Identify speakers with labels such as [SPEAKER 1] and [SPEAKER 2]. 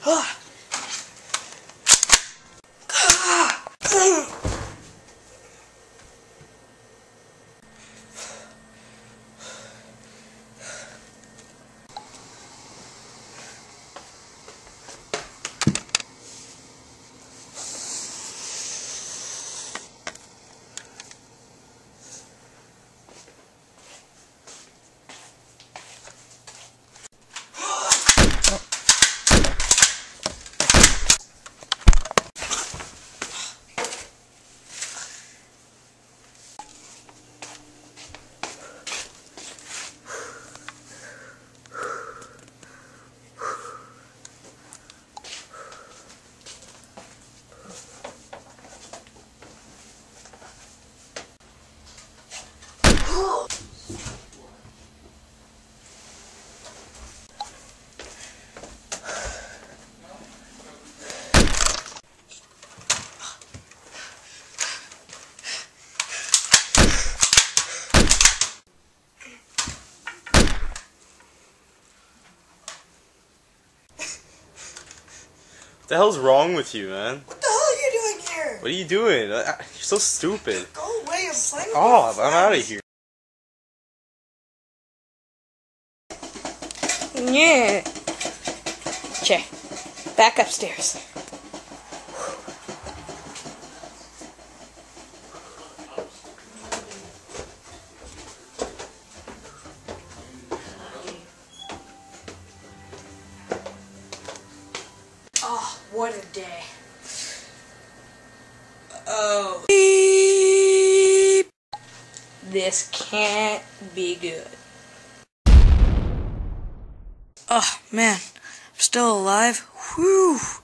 [SPEAKER 1] What the hell's wrong with you, man?
[SPEAKER 2] What the hell are you doing here?
[SPEAKER 1] What are you doing? You're so stupid.
[SPEAKER 2] Go away, I'm playing with
[SPEAKER 1] Oh,
[SPEAKER 2] my
[SPEAKER 1] I'm out of
[SPEAKER 2] friends.
[SPEAKER 1] here.
[SPEAKER 3] Yeah. Okay. Back upstairs. Oh, what a day. Oh. Beep. This can't be good. Oh, man. I'm still alive. Whew.